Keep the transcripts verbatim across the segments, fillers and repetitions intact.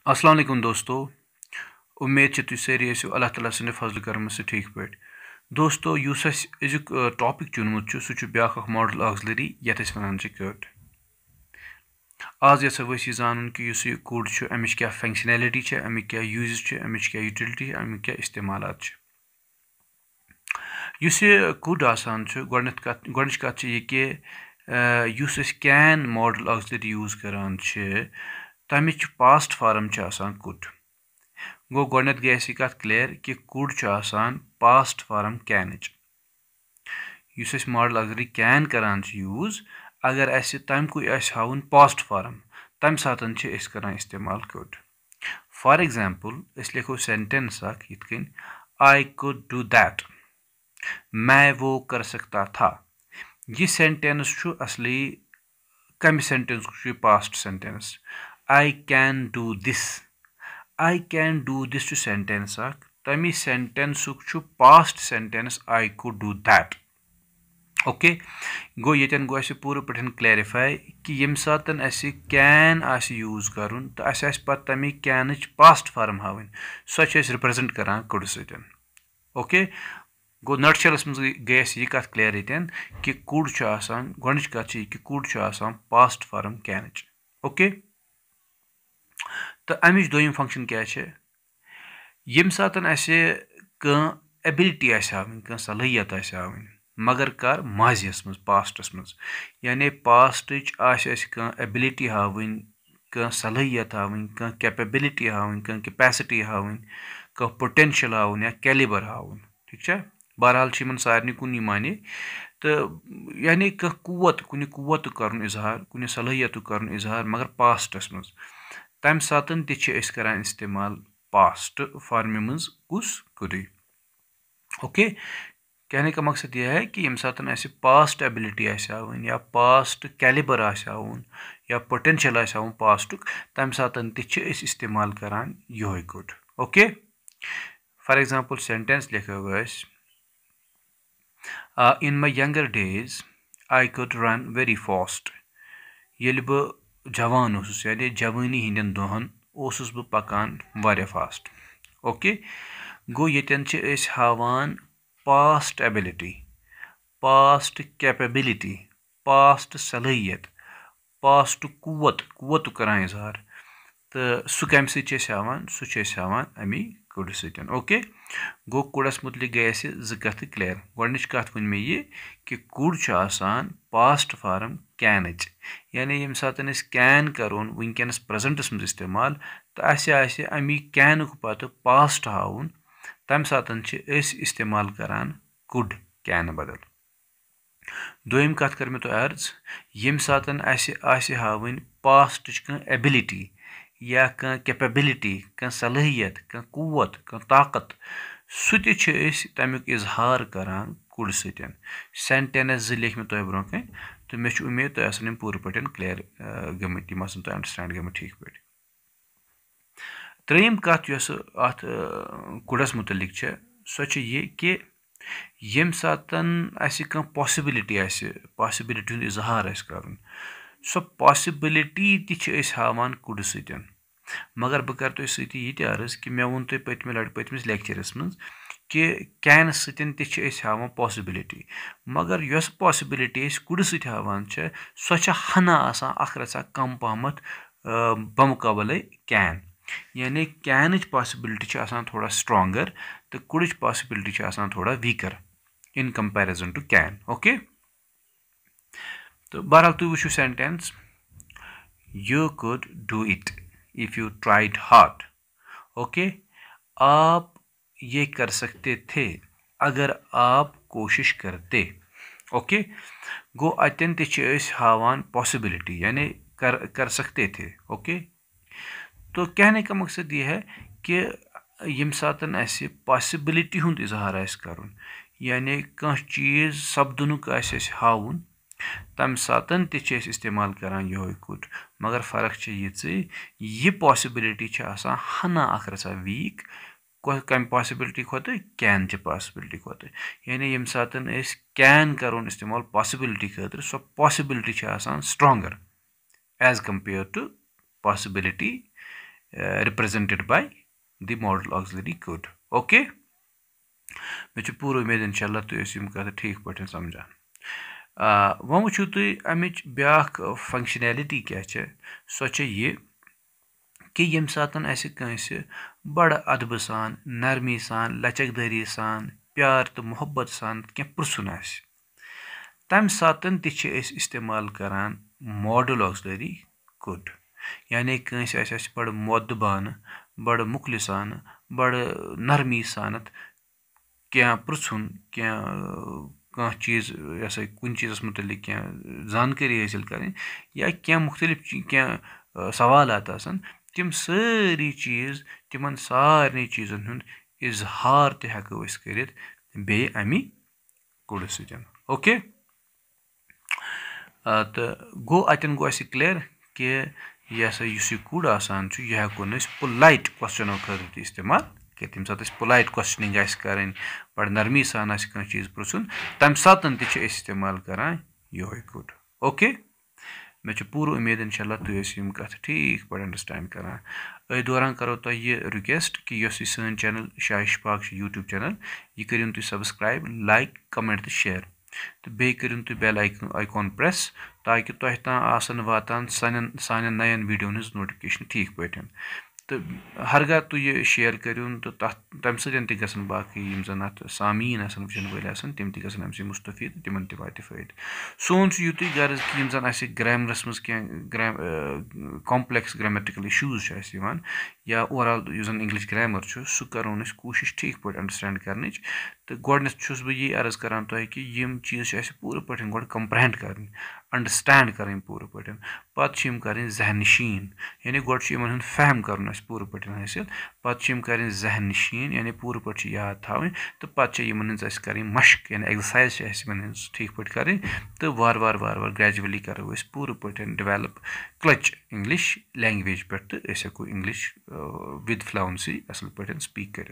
अस्सलाम वालेकुम दोस्तों, उम्मीद है तुम सारी ऐसे अल्लाह ताला सने फजल करम से ठीक पे। दोस्तों युस अजुक टॉपिक चुनमुत सह ब्याख मॉडल ऑक्सिलरी यथ वन कट। आज यह वह जान कि इस कुड अमिच क्या फंक्शनैलिटी है, अमिक क्या यूज है, अमिच क्या यूटिलिटी, अमिक क्या इस्तेमालात। इस कुड आसान गोडनथ कत गोडनच कत यह कि युस अस कैन मॉडल ऑक्सिलरी यूज करान तमिच पास्ट फॉर्म आसान कुड। गो गोडनथ गई यह कत क्लियर कि कुड आसान पास्ट फॉर्म कैनच। युस अस मॉडल ऑक्सिलरी कैन करान यूज अगर अस तमकुय हावन पास्ट फॉर्म तम सातन करान इस्तेमाल कुड। फॉर एग्जांपल अस लिखो सेंटेंस अख यिथ कन आई कुड डू दैट, मैं वो कर सकता था। यह सेंटेंस असली कम sentence past sentence. I can do this, I can do this sentence अख तमी sentence past sentence I could do that. Okay गो यन गो पूरे पे क्लैरिफाई कि यम सातन अस कैन आस यूज करुन तो अस पत तमी कैनच पास्ट फॉर्म हावन सो रिप्रेजेंट करान कुड सतन। ओके गो नटशेलस मज गई यह कत क्लियर यन कि कुड आसान गोडनच कत कि कुड आसान पास्ट फॉर्म कैनच। ओके तो अमिच दोयम फंक्शन क्या है, यम सातन अस एबिलिटी हावन सलाहियत हावन मगर कर माजियस मज पास्टस मज, यानी पास्टच एबिलिटी हावन सलाहियत हावन कैपेबिलिटी हावन कैपेसिटी हावन पोटेंशियल हावन या कैलिबर हावन। ठीक है, बहरहाल इन सारे कुन माने तो यानी कुत कुन कुत कर इजहार कुन सलाहियत कर इजहार मगर पास्टस मज तम सातन तरान इस्तेमाल पास्ट फॉर्म मज कुस कुद। ओके कहने का मकसद यह है कि यम सातन अस पास्ट एबिलिटी हावन या पास्ट कैलिबर हावन या पोटेंशियल हावन पास्टुक तम सातन इस्तेमाल करान यह could. Okay for example sentence लिखो in my younger days I could run very fast. येल बह जवान ओसुस यानी जवानी हिंदन दोहन ओसुस बह पकान वारिया फास्ट। ओके गो यतन हावान past ability, past capability, past सलाहियत, पास्ट कुवत कुवत करान इजहार तो सह कम सहान सह हावान अमी कुड सतन। ओके गो कुडस मुतलिक गई जो कथ क्लियर। गोडनच कथ वन मे यह कि कुड आसान पास्ट फॉर्म कैनच, यानी यम सातन अस कैन करोन वनकस प्रेजेंटस मज इस्तेमाल तो अस अमी कैनुक पत पास्ट हावन तम सातन इस्तेमाल करान कुड कैन बदल। दोयम कथ कर मे तो अर्ज यम सातन अस हावन पास्ट एबिलिटी या कैपेबिलिटी सलाहियत कुवत ताकत सह तमिक इजहार करान कुड सतन। सेंटेंस जो लिख मे तुम ब्रो कन तो मे उम्मीद तुम आसन पूरे पे क्लियर गमत तुम तुम अंडरस्टैंड गमत ठीक पे। त्रेयम कथ अत कुडस मुतलिक सो यह कि यम सातन अस पॉसिबिलिटी पॉसिबिलिटी इजहार कर सो पॉसिबिलिटी ती हावान कुड सतन। मगर बह कर तुम सती यह अर्ज कि मे वोन तुम पत्म लट पत्मिस लेक्चरस मज कि कैन सतन ती हावान पॉसिबिलिटी मगर यस पॉसिबिलिटी कुड सत हावान सो हना आसान अख रचा कम पहमत बमुकाबले कैन, यानी कैनच पॉसिबिलिटी आसान थोड़ा स्ट्रॉन्गर तो कुडच पॉसिबिलिटी आसान थोड़ा weaker in comparison to can. Okay तो बहरहाल तुम वो sentence you could do it if you tried hard. Okay आप ये कर सकते थे अगर आप कोशिश करते। ओके गो अतन ते हावान पॉसिबिलिटी यानी कर कर सकते थे। ओके तो कहने का मकसद ये है कि यम सातन अस पॉसिबिलिटी हुंद इजहार आस करुन यानी कह चीज सपदनुक आस हावन तम सातन ते इस्तेमाल करान यह कुड। मगर फर्क ये यह पॉसिबिलिटी आसान हना अख रचा वीक कम पॉसिबिलिटी खोत कैन च पॉसिबिलिटी खोत, यानी यम सातन अस कैन करोन इस्तेमाल पॉसिबिलिटी खतर सो पॉसिबिलिटी आसान stronger as compare to possibility represented by the modal auxiliary could. Okay? Which is pure umeed inshallah to assume ka theek paithan samjhan. Won wuchu tu amich byak functionality kya che so che ye कि यम सातन ऐसे कंसे बड़ अदब सान नरमी सान लचकदरी सान प्यार तो मोहब्बत सान क्या पुरसुन आसे तम सातन तिछ इस्तेमाल करान मॉडल ऑक्सिलरी कुड यानी कंसे ऐसे बड़ मोदबान बड़ मुखलिसान बड़ नरमी सानत क्या पुरसुन क्या कह चीज़ ऐसा कुन चीज़ मुतलिक क्या जानकारी हासिल करें या क्या मुख्तलिफ क्या सवालात आसन तम सारी चीज़ तिमन सारे चीज़न हुंद इजहार ते हेको अस करित बे अमी कुड सतन. ओके तो गो अतन गो अस क्लियर कि यह हसा युस यह कुड आसान छु यह हेको न पोलाइट क्वेश्चन खतर इस्तेमाल कि तम सात पोलाइट क्वेश्चनिंग आस करें बड़ नरमी सान आस कह चीज़ पुरसुन तम सातन ते इस्तेमाल करान योय कुड. ओके मे पूरा उम्मीद इंशाल्लाह तुम यम कथ ठीक पे अंडरस्टैंड करान. अ दौरान करो तो ये रिक्वेस्ट कि यह सन channel Shah Ishfaq YouTube channel यह करियो तुम सब्सक्राइब लाइक कमेंट तो शेयर तो बे करियो तुम बेल आइकॉन प्रेस ताकि तुह तान आसन वातान सान सान नयन वीडियो नोटिफिकेशन ठीक पे तो हरगा तु यह शेयर करियो तो तम सतन तन बाकी यम जन अत सामीन वचन वल तम तम अम मुस्तफीद तिमन तात फायद. सोन युत गर्ज कि यम जन ग्रामरस मज क्या ग्राम कॉम्प्लेक्स ग्रामेटिकल इशूज या ओवरऑल यु जन इंग्लिश ग्रामर सह करो कोशिश ठीक पे अंडरस्टैंड कर तो गोडनेथ बह यही अर्ज करान तुह कि यम चीज़ पूरे पे गो कंप्रहेंड कर अंडरस्टैंड करें पूरे पे पे करें जहन नशीन यानी गोड इन फहम कर पूरे पे हासिल पे करें जहन नशीन यानी पूरे पे याद थी तो पे करें मशक यानी एक्सरसाइज ठीक पे करें तो वार वार वार वार ग्रेजुअली करो पूरे पे डेवलप क्लच इंग्लिश लैंग्वेज पे तो हेको इंग्लिश विद फ्लुएंसी असल पे स्पीक कर.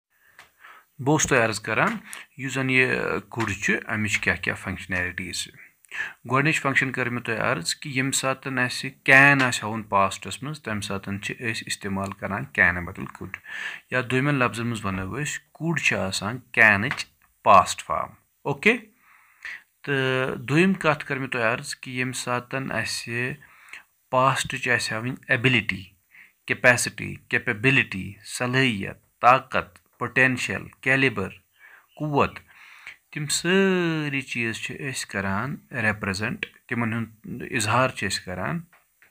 बहुत तुम अर्ज करान यह जन यह कुड अमिच क्या क्या फंक्शनैलिटीज गोडनिच फंक्शन कर मे तुम अर्ज कि यम सातन कैन आवन पास्टस मज तम सातन इस्तेमाल करान कैन बदल कुड या दोमेन लफ्जन मज वनो कुड कैनच पास्ट फॉर्म. ओके तो दोम कत कर मे तुम अर्ज कि यम सातन पास्ट हावन एबिलिटी कैपेसिटी कैपेबिलिटी सलाहियत ताकत पोटेंशियल कैलिबर कुव्वत तम सारी चीज़ करान रिप्रेजेंट तिमन हुंद इजहार करान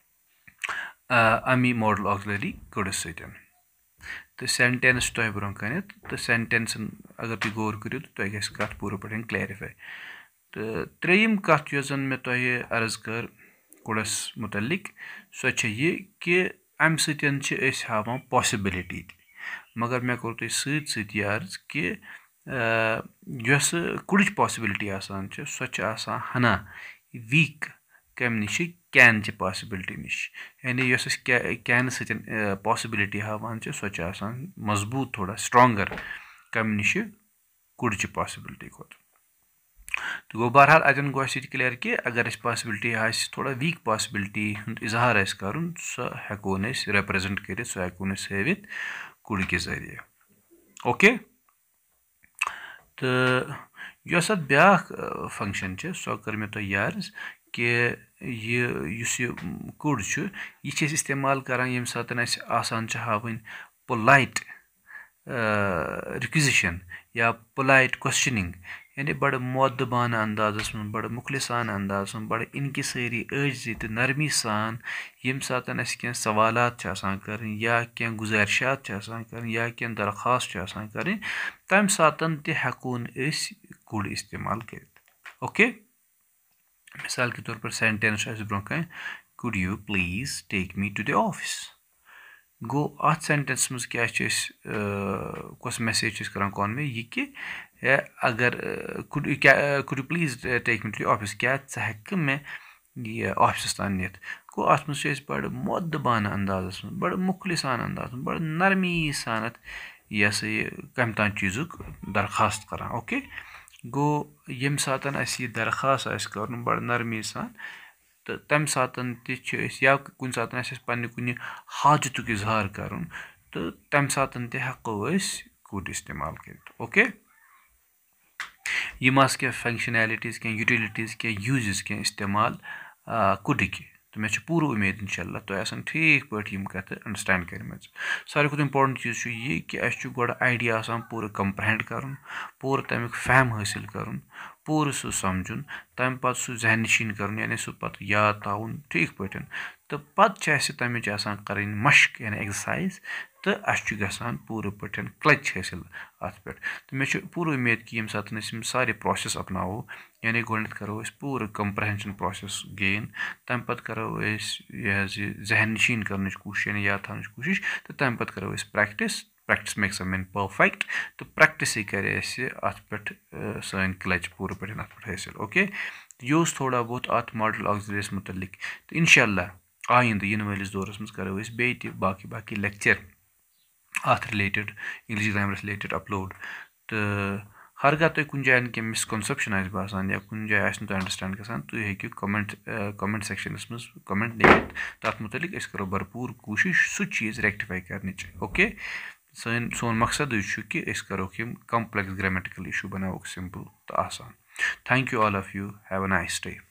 अमी मॉडल ऑक्सिलरी कुड सतन. तो सेंटेंस तुह ब्रोह कन तो सेंटेंस अगर तुम गौर करो तो तुह गस कत पूरे पे क्लैरिफाई. तो त्रेयम कत यह जन मे तुह अर्ज कर कुडस मुतलिक सो यह कि अम सतन हावान पॉसिबिलिटी मगर मे कोर तुम सत सत यह अर्ज कि यस कुडच पॉसिबिलिटी आसान सो हना वीक कम नश कैन च पॉसिबिलिटी नश यानी यस कैन सतन पॉसिबिलिटी हावान सो मजबूत थोड़ा स्ट्रॉन्गर कम नश कुडच पॉसिबिलिटी खुद. तो गो बहरहाल अतन गो क्लियर कि अगर अस पॉसिबिलिटी थोड़ा वीक पॉसिबिलिटी हुंद इजहार कर सह हेको रिप्रेजेंट कर सह हेको हावित कुड के जरिए. ओके तो यस अत ब्या फंक्शन सो कर मे तुह यह अर्ज कि यह कुड यह इस्तेमाल करान यम सातन आसान हावन पोलाइट रिक्विजिशन या पोलाइट क्वेश्चनिंग यानी बड़ मोदबान अंदाजस में बड़ मुखलिसान अंदाज में बड़ इनकिसारी अजी तो नरमी सान यम सातन क्या सवालात कर या क्या गुजारिशात कर या क्या दरखास्त कर तम सातन तकोन कुड इस्तेमाल कर. ओके मिसाल के तौर पर सेंटेंस ब्रोह कन could you please take me to the office गो अत सेंटेंस मज क्या कस मैसेज करान कॉन्वे यह कि अगर could could you please take me to the office क्या हेक मे यह ऑफिस तान नित गो अत मज बड़ मोदबान अंदाजस में बड़ मुखलिसान अंदाज में बड़ नरमी सानत यह सा यह कम तान चीज़ुक दरखास्त करान. ओके गो यम सातन यह दरखास्त कर बड़ नरमी सान तो तम सातन तस या कुन सातन आसे पन्ने कुन हाजतुक इजहार करन तो तम सातन ते हको कुड इस्तेमाल कर ओके यम आस क्या फंक्शनैलिटीज क्या यूटिलिटीज क्या यूजेस क्या इस्तेमाल कुडिक तो मे पूरा उम्मीद इंशाल्लाह तो आसान ठीक पे कत अंडरस्टैंड कर सारे खुद इंपॉर्टेंट चीज़ ये कि अस गोड़ आइडिया आसान पूरा कंप्रहेंड कर पूरा तमिक फहम हासिल कर पूरा सह समझुन तम पत सह जहन नशीन कर यानी सह पत याद ताउन ठीक पे तो पत तमिच आसान कर मशक यानी एक्सरसाइज तो अस गसान पूरे पे क्लच हासिल अत पे तो मे पूरा उम्मीद कि ये सात सारे प्रोसेस अपनावो यानी गोड करो पूरा कंप्रहेंशन प्रोसेस गेन तम पत करो यह जहन नशीन कर कोशिश यानी याद थान कोशिश तो तम पत करो practice practice makes a man perfect तो प्रैक्टिस करे अत पे सन क्लच पूरे पे अत पे हासिल ओके यह थोड़ा बहुत अत मॉडल ऑक्सिलरीज मुतलिक तो इंशाल्लाह आइंद इन वालिस दौरस मज करो बे बाकी बाकी लेक्चर अत related English grammar related upload तो हरगा तुम कुछ जान क्या मिसकनसेप्शन आ बसान या कुछ जाए तुम अंडरस्टैंड गसान तुम हेकु कमेंट कमेंट सेक्शनस मज कमेंट लिखित तथ मुतलिक अस करो भरपूर कोशिश सह चीज़ रेक्टिफाई करने ओके सन सोन मकसद कि अस करो कि कम्प्लेक्स ग्रामेटिकल इशू बनाओ सिंपल तो आसान thank you all of you have a nice day